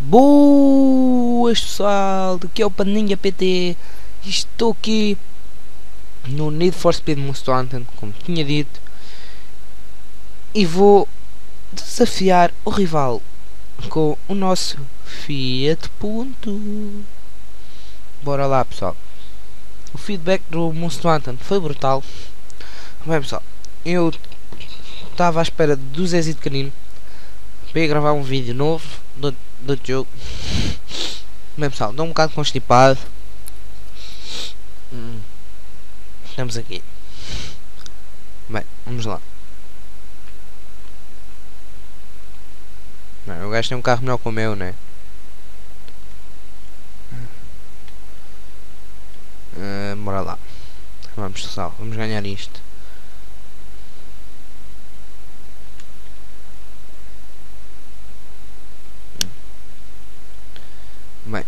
Boas pessoal, aqui é o Pandinha PT. Estou aqui no Need for Speed Most Wanted, como tinha dito, e vou desafiar o rival com o nosso Fiat Punto. Bora lá pessoal. O feedback do Most Wanted foi brutal. Bem pessoal, eu estava à espera do Zezito Canino para ir gravar um vídeo novo do jogo. Bem pessoal, estou um bocado constipado. Estamos aqui. Bem, vamos lá. Bem, o gajo tem um carro melhor que o meu, né? Bora lá. Vamos pessoal, vamos ganhar isto. Bem,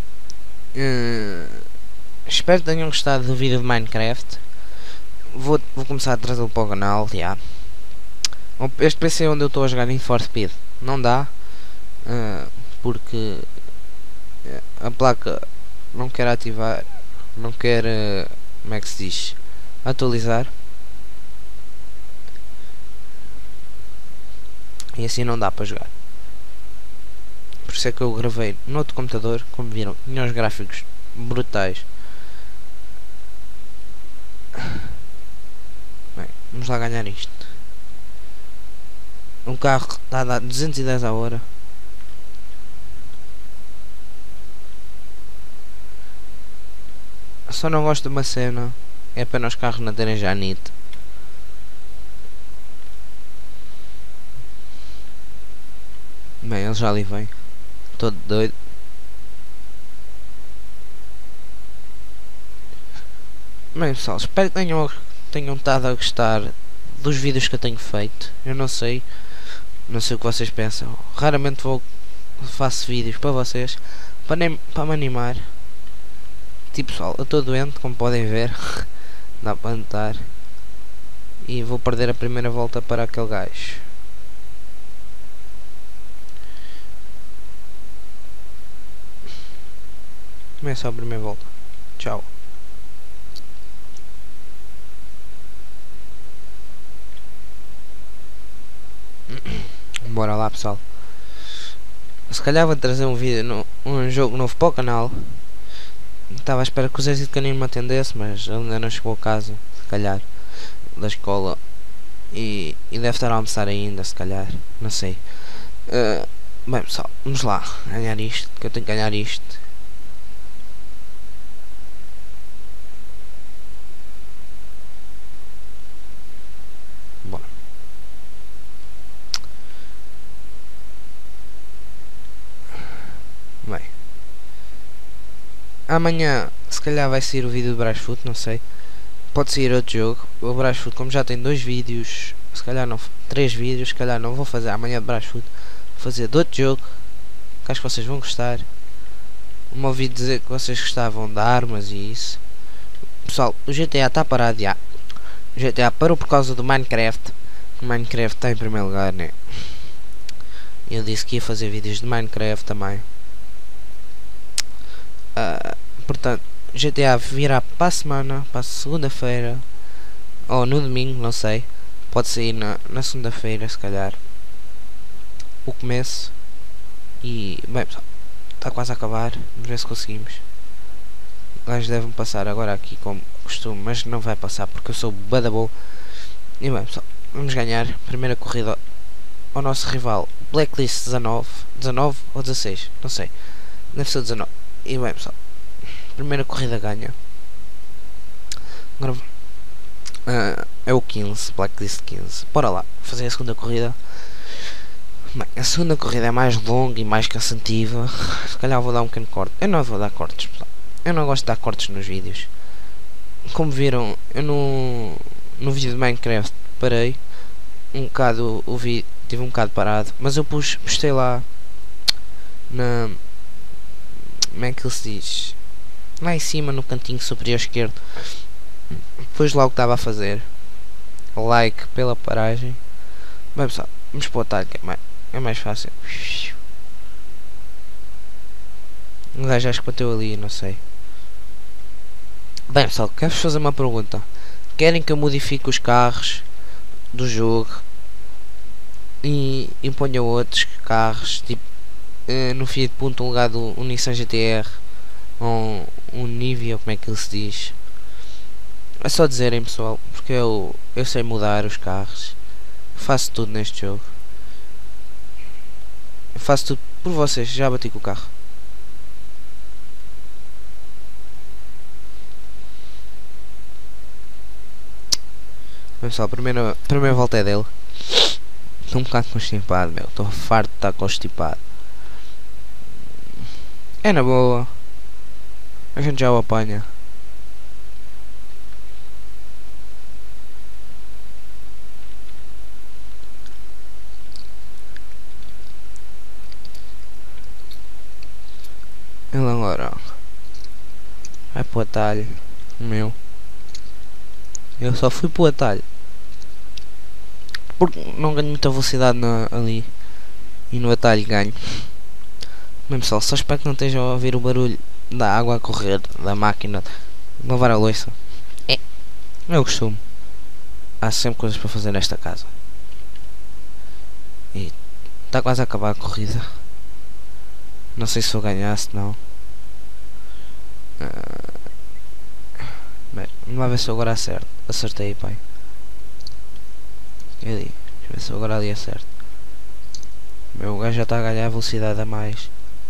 espero que tenham gostado do vídeo de Minecraft. Vou começar a trazê-lo para o canal, já. Este PC onde eu estou a jogar Need for Speed não dá, porque a placa não quer ativar, não quer, como é que se diz, atualizar, e assim não dá para jogar. Por isso é que eu gravei no outro computador. Como viram, tinha os gráficos brutais. Bem, vamos lá ganhar isto. O carro está a dar 210 a hora. Só não gosto de uma cena, é para os carros não terem já NIT. Bem, ele já ali vem. Todo doido. Bem pessoal, espero que tenham estado a gostar dos vídeos que eu tenho feito. Eu não sei o que vocês pensam. Raramente faço vídeos para vocês, para me animar. Tipo pessoal, eu estou doente, como podem ver. Dá para notar. E vou perder a primeira volta para aquele gajo. Começa a primeira volta. Tchau. Bora lá pessoal. Se calhar vou trazer um vídeo, um jogo novo para o canal. Estava à espera que o Zezito Canino me atendesse, mas ele ainda não chegou a casa, se calhar, da escola. E deve estar a almoçar ainda, se calhar, não sei. Bem pessoal, vamos lá, ganhar isto, que eu tenho que ganhar isto. Bora. Bem, amanhã se calhar vai sair o vídeo do Brasfoot, não sei. Pode sair outro jogo. O Brasfoot, como já tem 2 vídeos, se calhar não, 3 vídeos, se calhar não vou fazer amanhã de Brasfoot. Vou fazer de outro jogo, que acho que vocês vão gostar. Me ouvi dizer que vocês gostavam de armas e isso. Pessoal, o GTA está parado já. O GTA parou por causa do Minecraft. O Minecraft está em primeiro lugar, né? Eu disse que ia fazer vídeos de Minecraft também. Portanto, GTA virá para a semana, para a segunda-feira, ou no domingo, não sei. Pode sair na segunda-feira, se calhar, o começo. E, bem pessoal, está quase a acabar. Vamos ver se conseguimos. Os gajos devem passar agora aqui como costume, mas não vai passar porque eu sou badabou. E bem pessoal, vamos ganhar a primeira corrida ao nosso rival Blacklist 19 ou 16, não sei, deve ser 19. E bem pessoal, primeira corrida ganha. Agora é o 15, Blacklist 15. Bora lá, fazer a segunda corrida. Bem, a segunda corrida é mais longa e mais cansativa. Se calhar vou dar um pequeno corte. Eu não vou dar cortes pessoal. Eu não gosto de dar cortes nos vídeos. Como viram, eu no vídeo de Minecraft parei um bocado, tive um bocado parado, mas eu postei lá na, como é que ele se diz, lá em cima no cantinho superior esquerdo, depois lá o que estava a fazer, like pela paragem. Bem pessoal, vamos para o atalho que é mais fácil. Um gajo acho que bateu ali, não sei. Bem pessoal, quero-vos fazer uma pergunta. Querem que eu modifique os carros do jogo e imponha outros carros, tipo no fim de ponto um lugar do um Nissan GTR ou um Nivea, como é que ele se diz? É só dizerem pessoal, porque eu sei mudar os carros. Faço tudo neste jogo. Eu faço tudo por vocês, já bati com o carro. Pessoal, a primeira volta é dele. Estou um bocado constipado, meu. Estou farto de estar constipado. É na boa. A gente já o apanha. Ele agora vai para o atalho. O meu. Eu só fui para o atalho. Porque não ganho muita velocidade ali. E no atalho ganho. Bem pessoal, só espero que não estejam a ouvir o barulho da água a correr, da máquina de lavar a louça. É o costume. Há sempre coisas para fazer nesta casa. E está quase a acabar a corrida. Não sei se vou ganhar, se não. Bem, vamos lá ver se eu agora acerto. Acertei, pai. Eu digo, deixa eu ver se eu agora ali acerto. Meu gajo já está a ganhar velocidade a mais.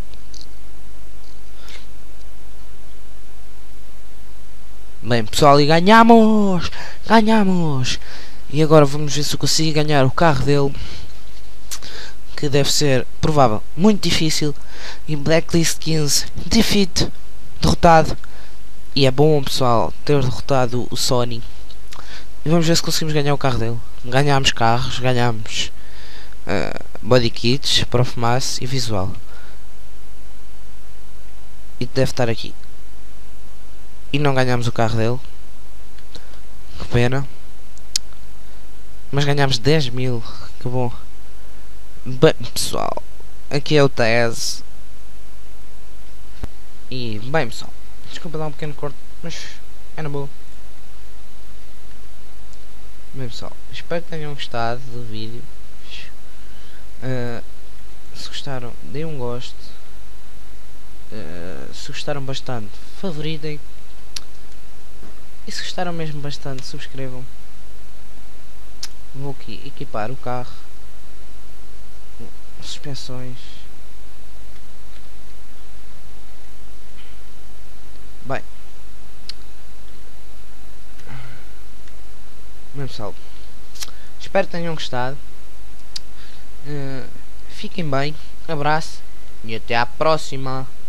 Bem pessoal, e ganhamos! Ganhamos! E agora vamos ver se eu consigo ganhar o carro dele. Que deve ser provável, muito difícil. E Blacklist 15, defeat, derrotado. E é bom pessoal ter derrotado o Sony. E vamos ver se conseguimos ganhar o carro dele. Ganhámos carros, ganhámos body kits, Profimass e visual. E deve estar aqui. E não ganhámos o carro dele. Que pena. Mas ganhámos 10.000. Que bom. Bem pessoal, aqui é o TES. E bem pessoal, desculpa dar um pequeno corte, mas é na boa. Bem pessoal, espero que tenham gostado do vídeo. Se gostaram, deem um gosto. Se gostaram bastante, favoritem. E se gostaram mesmo bastante, subscrevam. Vou aqui equipar o carro. Suspensões. Bem, pessoal, espero que tenham gostado. Fiquem bem, abraço e até à próxima.